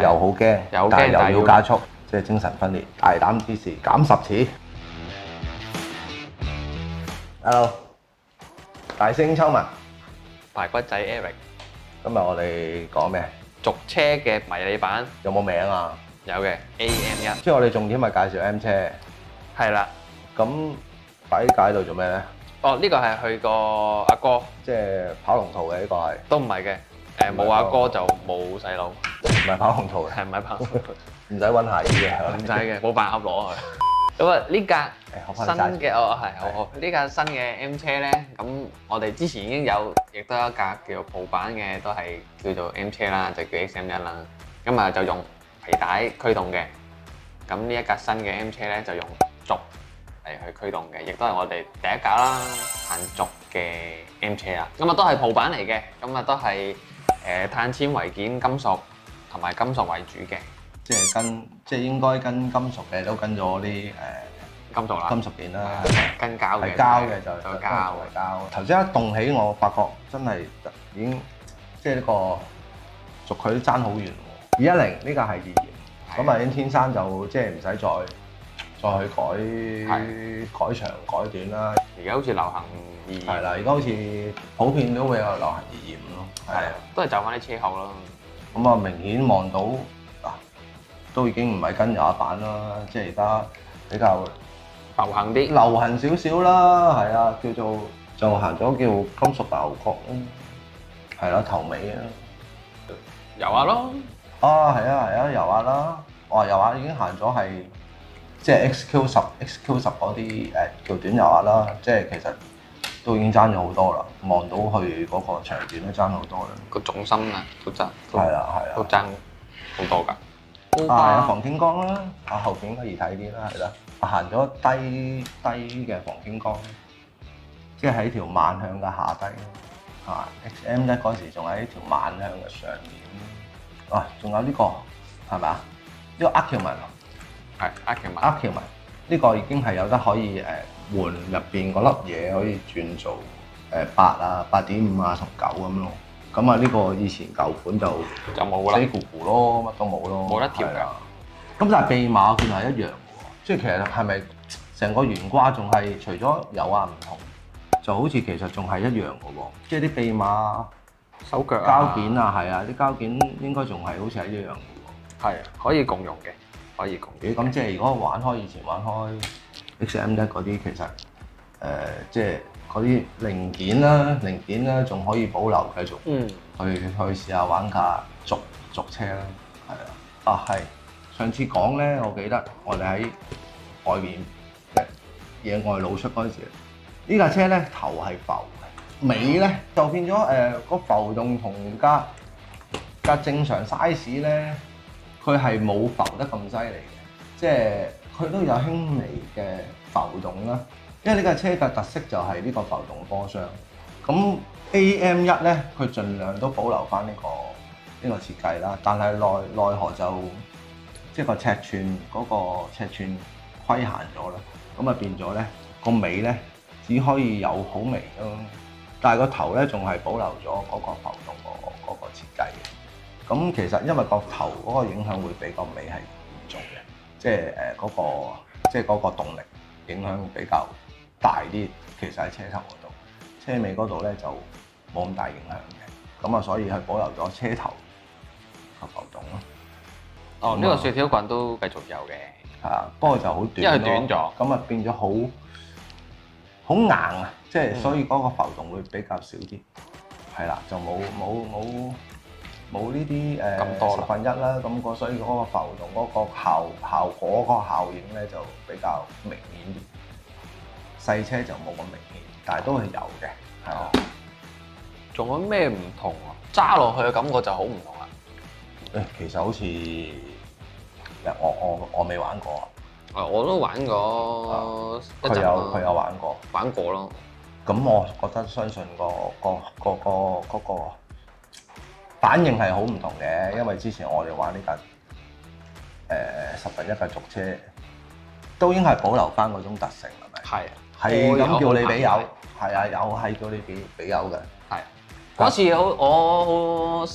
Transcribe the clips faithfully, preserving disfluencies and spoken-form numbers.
又好驚，但係又要加速，即係精神分裂，大膽之士減十次。Hello， 大聲秋文， 排骨仔 Eric， 今日我哋講咩？ 俗車嘅迷你版有冇名啊？ 有嘅 A M 一， 即係我哋重點係介紹 M 車。 係啦。 咁擺喺街度做咩咧？ 哦，呢個係佢個阿哥， 即係跑龍套嘅呢個係。 都唔係嘅，誒冇阿哥就冇細佬。 唔係跑龍套嘅。 係唔係跑龍套？ 唔使揾鞋嘅， 唔使嘅，冇辦法攞佢。咁啊呢架新嘅哦係好好，呢架新嘅 M 車咧，咁我哋之前已經有，亦都有一架叫做鋪版嘅，都係叫做 M 車啦，就叫 X M 一啦。咁啊就用皮帶驅動嘅。咁呢一架新嘅 M 車咧就用軸嚟去驅動嘅，亦都係我哋第一架啦，行軸嘅 M 車啦。咁啊都係鋪版嚟嘅，咁啊都係誒碳纖維件金屬同埋金屬為主嘅。 即係跟，即係應該跟金屬嘅都跟咗啲誒金屬啦， 金屬件啦， 跟膠嘅， 係膠嘅就就膠嘅膠。頭先一動起，我發覺真係已經即係呢個軸距都爭好遠喎。二一零呢架係二燃，咁啊已經天生就即係唔使再再去改改長改短啦。 而家好似流行二燃， 係啦，而家好似普遍都會有流行二燃咯。係啊， 都係就翻啲車後啦。 咁啊，明顯望到。都已經唔係跟廿一版啦，即係而家比較流行啲， 流行少少啦，係啊，叫做就行咗叫金屬大牛角咯，係啦，頭尾啊， 油壓咯， 啊係啊係啊，油壓啦，哇油壓已經行咗係即係 X Q 十 X Q 十嗰啲誒叫短油壓啦，即係其實都已經爭咗好多啦，望到去嗰個長短都爭好多啦， 個重心啊都爭， 係啦係啦， 都爭好多㗎。 啊，有防傾光啦，啊後邊應該易睇啲啦，係啦，行咗低低嘅防傾光，即係喺條慢向嘅下低咯，啊 X M 一嗰時仲喺條慢向嘅上面，啊仲有呢個係咪啊？呢個 Arrow 係 Arrow Arrow 呢個已經係有得可以誒換入邊嗰粒嘢可以轉做誒八啊八點五啊同九咁咯。咁啊，呢個以前舊款就就冇啦， 死咕咕咯，乜都冇咯， 冇得調㗎。 咁但係秘碼我見係一樣嘅喎，即係其實係咪成個懸掛仲係除咗有啊唔同，就好似其實仲係一樣嘅喎，即係啲秘碼手腳膠件啊，係啊，啲膠件應該仲係好似係一樣嘅喎。 係可以共用嘅，可以共用。 咦？咁即係如果玩開以前玩開 X M 一嗰啲，其實誒、呃、即係。嗰啲零件啦，零件啦，仲可以保留繼續，嗯，去去試下玩架軸軸車啦，係啊，啊係，上次講咧，我記得我哋喺外面野外露出嗰陣時，呢架車咧頭係浮嘅，尾咧就變咗誒個浮動同架架正常 size 咧，佢係冇浮得咁犀利嘅，即係佢都有輕微嘅浮動啦。因為呢架車嘅特色就係呢個浮動波箱，咁 A M 一咧，佢盡量都保留翻呢個呢個設計啦，但係奈奈何就即係個尺寸嗰個尺寸規限咗啦，咁啊變咗咧個尾咧只可以有好微咯，但係個頭咧仲係保留咗嗰個浮動個嗰個設計嘅。咁其實因為個頭嗰個影響會比個尾係嚴重嘅，即係誒嗰個即係嗰個動力影響比較大啲，其實喺車頭嗰度，車尾嗰度咧就冇咁大影響嘅，咁啊所以係保留咗車頭個浮動咯。 哦，呢個雪條棍都繼續有嘅， 係啊，不過就好短， 因為短咗， 咁啊變咗好好硬啊，即係所以嗰個浮動會比較少啲，係啦，就冇冇冇冇呢啲誒十分一啦，咁個所以嗰個浮動嗰個效效果嗰個效應咧就比較明顯啲。細車就冇咁明顯，但係都係有嘅，係啊。 仲有咩唔同啊？揸落去嘅感覺就好唔同啦。 誒，其實好似我我我未玩過。 啊，我都玩過一陣。 佢有佢有玩過。 玩過咯。咁我覺得相信個個個個嗰個反應係好唔同嘅，因為之前我哋玩呢架誒十分一嘅軸車，都應該係保留翻嗰種特性，係咪？係。係咁叫你俾油，係啊，有係叫你俾俾油嘅。係嗰次好，我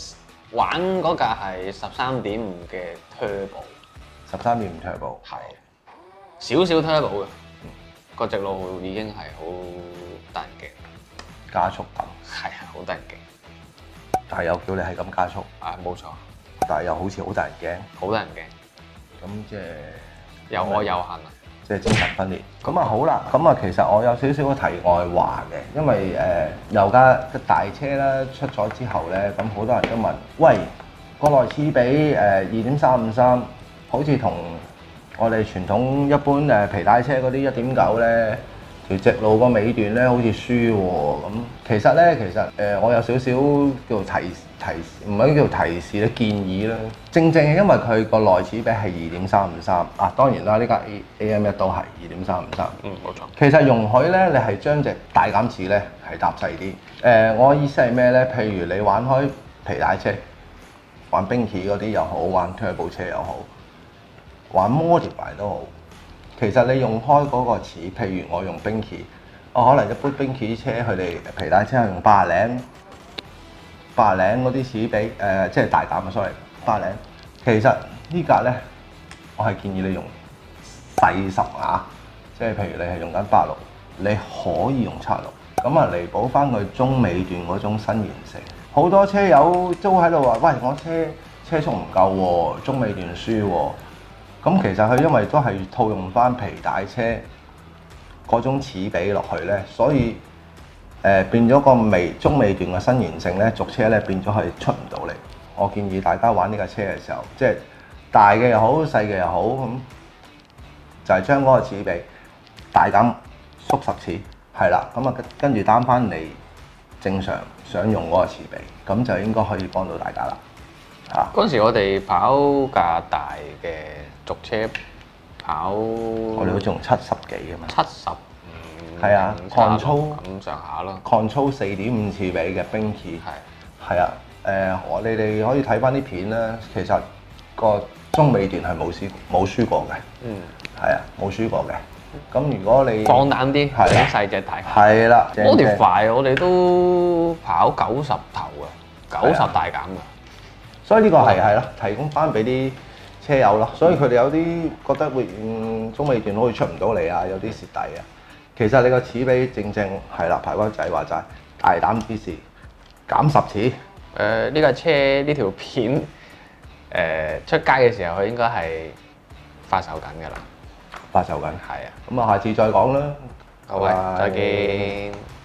玩嗰架係十三點五嘅 turbo， 十三點五 turbo， 係少少 turbo 嘅，個直路已經係好得人驚， 加速感係啊，好得人驚。 但係又叫你係咁加速， 啊冇錯， 但係又好似好得人驚， 好得人驚。 咁即係有愛有恨啊！ 即係精神分裂。咁啊好啦，咁啊其實我有少少嘅題外話嘅，因為誒、呃、油價嘅大車啦出咗之後咧，咁好多人都問，喂，個內齒比誒二點三五三，好似同我哋傳統一般誒皮帶車嗰啲一點九咧，條直路個尾段咧好似輸喎。咁其實咧，其實誒、呃、我有少少叫做提提示，唔係叫做提示咧，建議啦。正正係因為佢個內齒比係二點三五三啊，當然啦，呢架 A M 一都係二點三五三。 嗯，冇錯。 其實容許咧，你係將隻大減齒咧係搭細啲。誒、呃，我意思係咩咧？譬如你玩開皮帶車，玩冰騎嗰啲又好，玩 turbo 車又好，玩 modify 都好。其實你用開嗰個齒，譬如我用冰騎，我可能一般冰騎車佢哋皮帶車係用八零。八零嗰啲齒比誒、呃，即係大減啊 ，sorry， 八零。其實呢架咧，我係建議你用細十碼，即係譬如你係用緊八六，你可以用七六，咁啊彌補翻佢中尾段嗰種新完成。好多車友都喺度話：喂，我車車速唔夠喎，中尾段輸喎。咁其實佢因為都係套用翻皮帶車嗰種齒比落去咧，所以。誒、呃、變咗個尾中尾段嘅新延性咧，續車咧變咗係出唔到嚟。我建議大家玩呢架車嘅時候，即係大嘅又好，細嘅又好，咁就係將嗰個齒比大減縮十次，係啦，咁啊跟住擔翻你正常想用嗰個齒比，咁就應該可以幫到大家啦。嚇！嗰陣時我哋跑架大嘅續車跑， 我哋好似用七十幾㗎嘛。 七十。 係啊，抗粗咁上下咯， 抗粗四點五次比嘅冰騎係係啊，誒我、呃、你哋可以睇翻啲片啦，其實個中尾段係冇輸冇輸過嘅，嗯，係啊，冇輸過嘅。咁如果你放膽啲，係細隻大係啦 ，modify 我哋都跑九十頭啊，九十大減㗎， 所以呢個係係咯，提供翻俾啲車友咯，所以佢哋有啲覺得會嗯中尾段好似出唔到嚟啊，有啲蝕底啊。其實你個齒比正正係啦，排骨仔話齋大膽之事，減十齒。 誒呢架車呢條片誒、呃、出街嘅時候，佢應該係發售緊㗎啦。 發售緊。係啊。咁啊，下次再講啦。 好啊，再見。